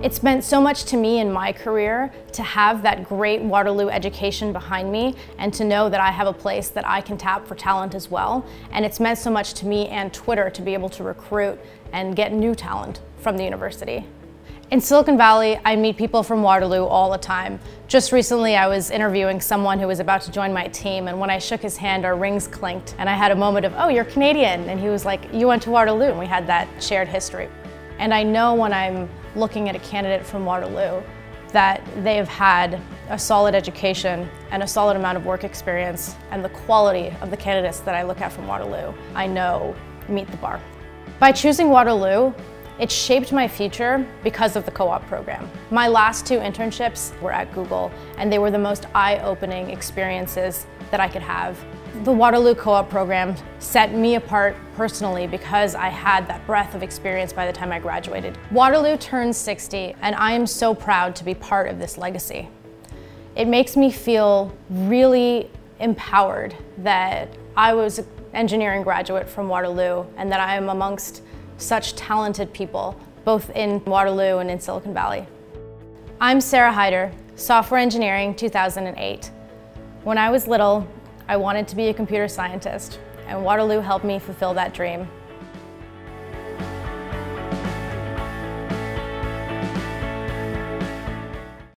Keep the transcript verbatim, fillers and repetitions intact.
It's meant so much to me in my career to have that great Waterloo education behind me and to know that I have a place that I can tap for talent as well. And it's meant so much to me and Twitter to be able to recruit and get new talent from the university. In Silicon Valley, I meet people from Waterloo all the time. Just recently, I was interviewing someone who was about to join my team, and when I shook his hand, our rings clinked, and I had a moment of, oh, you're Canadian, and he was like, you went to Waterloo, and we had that shared history. And I know when I'm looking at a candidate from Waterloo that they have had a solid education and a solid amount of work experience, and the quality of the candidates that I look at from Waterloo, I know meet the bar. By choosing Waterloo, it shaped my future because of the co-op program. My last two internships were at Google, and they were the most eye-opening experiences that I could have. The Waterloo co-op program set me apart personally because I had that breadth of experience by the time I graduated. Waterloo turns sixty, and I am so proud to be part of this legacy. It makes me feel really empowered that I was an engineering graduate from Waterloo and that I am amongst such talented people, both in Waterloo and in Silicon Valley. I'm Sara Haider, software engineering two thousand eight. When I was little, I wanted to be a computer scientist, and Waterloo helped me fulfill that dream.